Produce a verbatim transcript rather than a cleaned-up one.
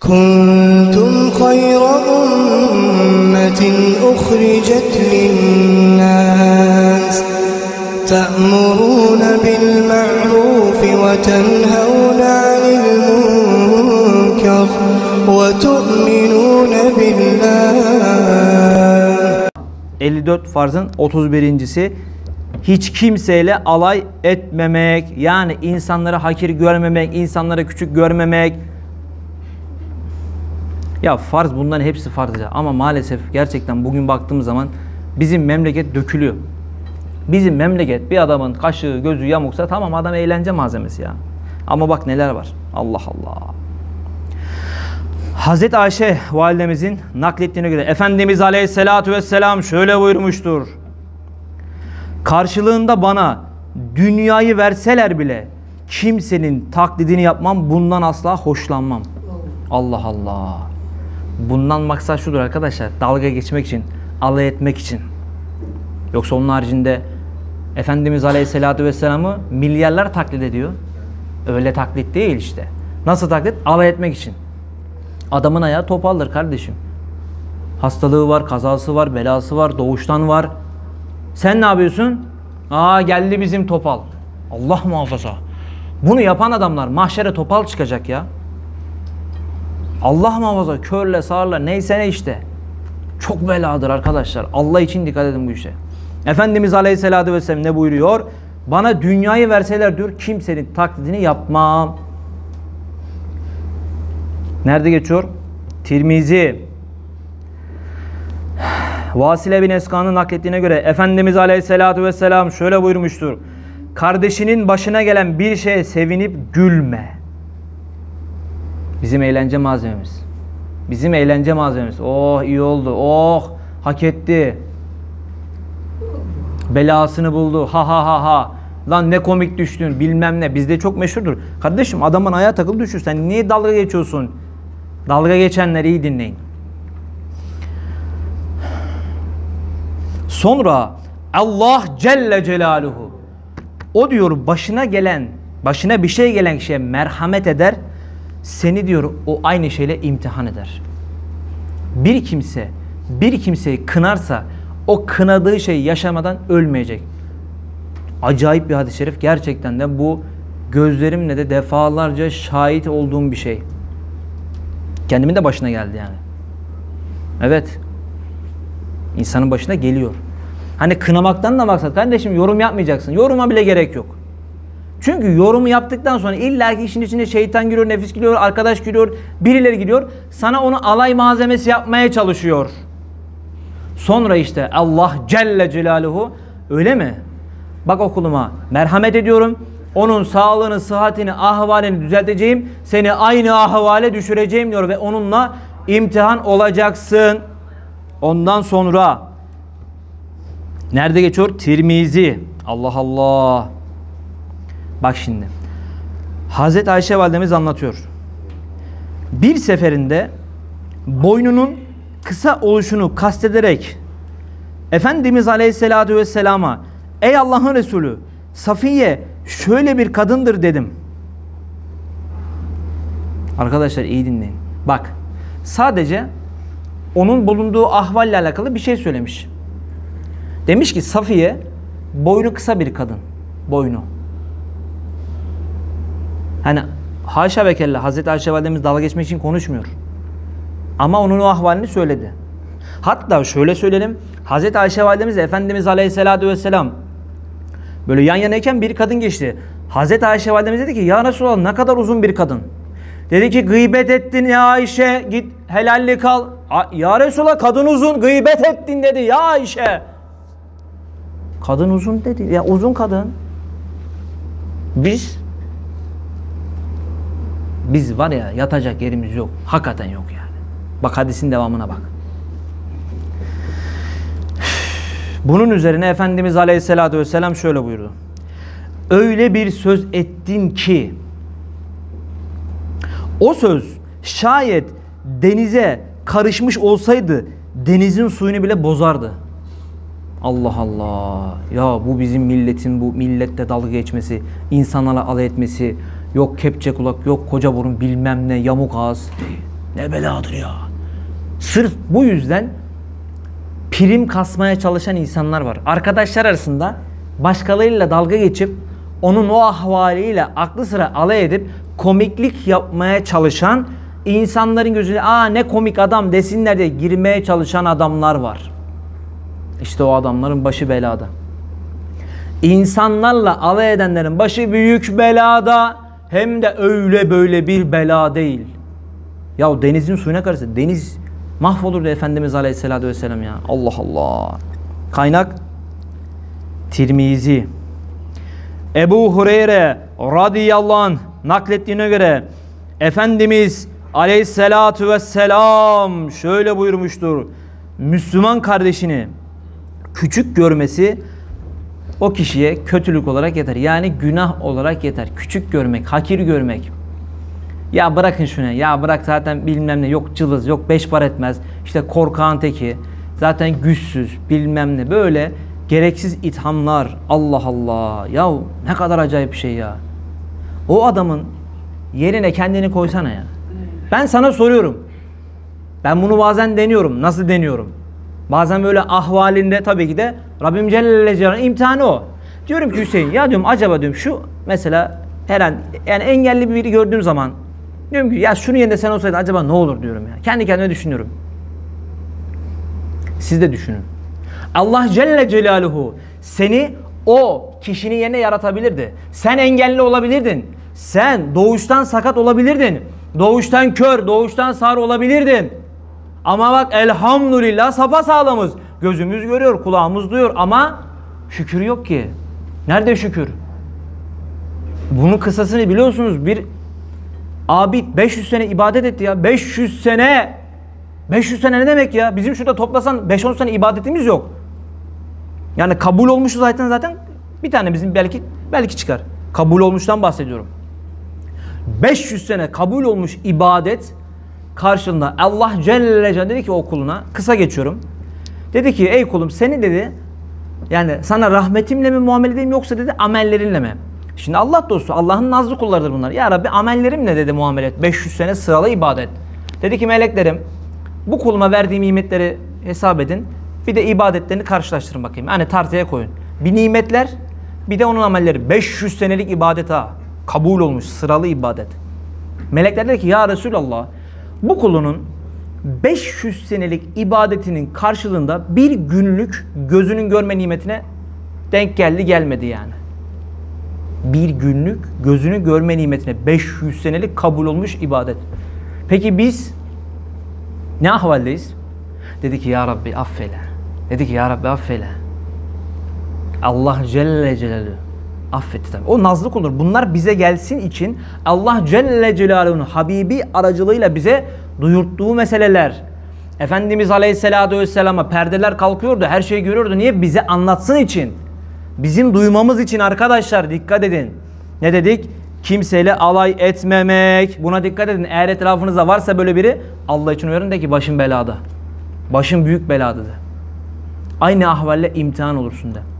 كنتم خير أمة أخرجت للناس تأمرون بالمعروف وتنهون عن المنكر وتؤمنون بالله. elli dört farzın otuz birincisi hiç kimseyle alay etmemek, yani insanları hakir görmemek, insanları küçük görmemek. Ya farz, bunların hepsi farz ya. Ama maalesef gerçekten bugün baktığımız zaman bizim memleket dökülüyor. Bizim memleket, bir adamın kaşı gözü yamuksa tamam, adam eğlence malzemesi ya. Ama bak neler var. Allah Allah. Hazreti Ayşe validemizin naklettiğine göre Efendimiz Aleyhisselatü Vesselam şöyle buyurmuştur: karşılığında bana dünyayı verseler bile kimsenin taklidini yapmam, bundan asla hoşlanmam. Allah Allah. Bundan maksat şudur arkadaşlar: dalga geçmek için, alay etmek için. Yoksa onun haricinde Efendimiz Aleyhisselatü Vesselam'ı milyarlar taklit ediyor. Öyle taklit değil işte. Nasıl taklit? Alay etmek için. Adamın ayağı topaldır kardeşim. Hastalığı var, kazası var, belası var, doğuştan var. Sen ne yapıyorsun? Aa, geldi bizim topal. Allah muhafaza. Bunu yapan adamlar mahşere topal çıkacak ya. Allah muhafaza, körle sağırla neyse ne işte. Çok beladır arkadaşlar. Allah için dikkat edin bu işe. Efendimiz Aleyhisselatü Vesselam ne buyuruyor? Bana dünyayı verseler diyor, kimsenin taklidini yapmam. Nerede geçiyor? Tirmizi. Vasile bin Eskan'ın naklettiğine göre Efendimiz Aleyhisselatü Vesselam şöyle buyurmuştur: kardeşinin başına gelen bir şeye sevinip gülme. Bizim eğlence malzememiz. Bizim eğlence malzememiz. Oh, iyi oldu. Oh, hak etti. Belasını buldu. Ha ha ha ha. Lan ne komik düştün, bilmem ne. Bizde çok meşhurdur. Kardeşim, adamın ayağı takılı düşür. Sen niye dalga geçiyorsun? Dalga geçenleri iyi dinleyin. Sonra Allah Celle Celaluhu, o diyor başına gelen, başına bir şey gelen kişiye merhamet eder. Seni diyor o aynı şeyle imtihan eder. Bir kimse bir kimseyi kınarsa o kınadığı şeyi yaşamadan ölmeyecek. Acayip bir hadis-i şerif. Gerçekten de bu gözlerimle de defalarca şahit olduğum bir şey. Kendimin de başına geldi yani. Evet. İnsanın başına geliyor. Hani kınamaktan da maksat kardeşim, yorum yapmayacaksın. Yoruma bile gerek yok. Çünkü yorumu yaptıktan sonra illaki işin içine şeytan giriyor, nefis giriyor, arkadaş giriyor, birileri giriyor. Sana onu alay malzemesi yapmaya çalışıyor. Sonra işte Allah Celle Celaluhu, öyle mi? Bak okuluma merhamet ediyorum. Onun sağlığını, sıhhatini, ahvalini düzelteceğim. Seni aynı ahvale düşüreceğim diyor ve onunla imtihan olacaksın. Ondan sonra nerede geçiyor? Tirmizi. Allah Allah. Bak şimdi. Hazreti Ayşe validemiz anlatıyor. Bir seferinde boynunun kısa oluşunu kastederek Efendimiz Aleyhisselatü Vesselam'a ey Allah'ın Resulü, Safiye şöyle bir kadındır dedim. Arkadaşlar iyi dinleyin. Bak, sadece onun bulunduğu ahvalle alakalı bir şey söylemiş. Demiş ki Safiye boynu kısa bir kadın. Boynu. Hani haşa ve kella Hazreti Ayşe validemiz dalga geçmek için konuşmuyor. Ama onun o ahvalini söyledi. Hatta şöyle söyleyelim. Hazreti Ayşe validemiz Efendimiz Aleyhisselatü Vesselam böyle yan yanayken bir kadın geçti. Hazreti Ayşe validemiz dedi ki ya Resulallah, ne kadar uzun bir kadın. Dedi ki gıybet ettin ya Ayşe, git helalli kal. Ya Resulallah, kadın uzun, gıybet ettin dedi ya Ayşe. Kadın uzun dedi. Ya uzun kadın. Biz Biz var ya, yatacak yerimiz yok. Hakikaten yok yani. Bak hadisin devamına bak. Bunun üzerine Efendimiz Aleyhisselatü Vesselam şöyle buyurdu. Öyle bir söz ettin ki o söz şayet denize karışmış olsaydı denizin suyunu bile bozardı. Allah Allah. Ya bu bizim milletin bu millette dalga geçmesi, insanlarla alay etmesi, yok kepçe kulak, yok koca burun, bilmem ne, yamuk ağız. Ne beladır ya. Sırf bu yüzden prim kasmaya çalışan insanlar var. Arkadaşlar arasında başkalarıyla dalga geçip onun o ahvaliyle aklı sıra alay edip komiklik yapmaya çalışan, insanların gözüne aa ne komik adam desinler diye girmeye çalışan adamlar var. İşte o adamların başı belada. İnsanlarla alay edenlerin başı büyük belada, hem de öyle böyle bir bela değil. Ya denizin suyuna karşı deniz mahvolurdu Efendimiz Aleyhisselatü Vesselam ya. Allah Allah. Kaynak Tirmizi. Ebu Hureyre radıyallahu anh naklettiğine göre Efendimiz Aleyhisselatü Vesselam şöyle buyurmuştur. Müslüman kardeşini küçük görmesi o kişiye kötülük olarak yeter. Yani günah olarak yeter. Küçük görmek, hakir görmek. Ya bırakın şunu, ya bırak zaten bilmem ne, yok cılız, yok beş para etmez, işte korkağın teki, zaten güçsüz, bilmem ne, böyle gereksiz ithamlar. Allah Allah, ya ne kadar acayip bir şey ya. O adamın yerine kendini koysana ya. Ben sana soruyorum. Ben bunu bazen deniyorum. Nasıl deniyorum? Bazen böyle ahvalinde tabii ki de Rabbim Celle Celaluhu'nun imtihanı o. Diyorum ki Hüseyin, ya diyorum acaba diyorum şu mesela her an yani engelli bir biri gördüğüm zaman diyorum ki ya şunun yerinde sen olsaydın acaba ne olur diyorum ya. Kendi kendime düşünüyorum. Siz de düşünün. Allah Celle Celaluhu seni o kişinin yerine yaratabilirdi. Sen engelli olabilirdin. Sen doğuştan sakat olabilirdin. Doğuştan kör, doğuştan sağır olabilirdin. Ama bak elhamdülillah sapasağlamız. Gözümüz görüyor, kulağımız duyuyor ama şükür yok ki. Nerede şükür? Bunun kısasını biliyorsunuz. Bir abid beş yüz sene ibadet etti ya. beş yüz sene. beş yüz sene ne demek ya? Bizim şurada toplasan beş on sene ibadetimiz yok. Yani kabul olmuşu zaten zaten bir tane bizim belki belki çıkar. Kabul olmuştan bahsediyorum. beş yüz sene kabul olmuş ibadet karşılığında Allah Celle Celaluhu dedi ki o kuluna, kısa geçiyorum. Dedi ki ey kulum seni dedi yani sana rahmetimle mi muamele edeyim yoksa dedi amellerinle mi? Şimdi Allah dostu, Allah'ın nazlı kullarıdır bunlar. Ya Rabbi amellerimle dedi muamele et. beş yüz sene sıralı ibadet. Dedi ki meleklerim bu kuluma verdiğim nimetleri hesap edin. Bir de ibadetlerini karşılaştırın bakayım. Hani tartıya koyun. Bir nimetler bir de onun amelleri. beş yüz senelik ibadet ha. Kabul olmuş sıralı ibadet. Melekler dedi ki ya Resulallah bu kulunun beş yüz senelik ibadetinin karşılığında bir günlük gözünün görme nimetine denk geldi gelmedi yani. Bir günlük gözünü görme nimetine beş yüz senelik kabul olmuş ibadet. Peki biz ne ahvaldeyiz? Dedi ki ya Rabbi affeyle. Dedi ki ya Rabbi affeyle. Allah Celle Celaluhu affetti tabii. O nazlı kuldur. Bunlar bize gelsin için Allah Celle Celaluhu'nun Habibi aracılığıyla bize duyurttuğu meseleler. Efendimiz Aleyhisselatü Vesselam'a perdeler kalkıyordu. Her şeyi görüyordu. Niye? Bize anlatsın için. Bizim duymamız için arkadaşlar dikkat edin. Ne dedik? Kimseyle alay etmemek. Buna dikkat edin. Eğer etrafınızda varsa böyle biri Allah için uyarın de ki başım belada. Başım büyük belada de. Aynı ahvalle imtihan olursun de.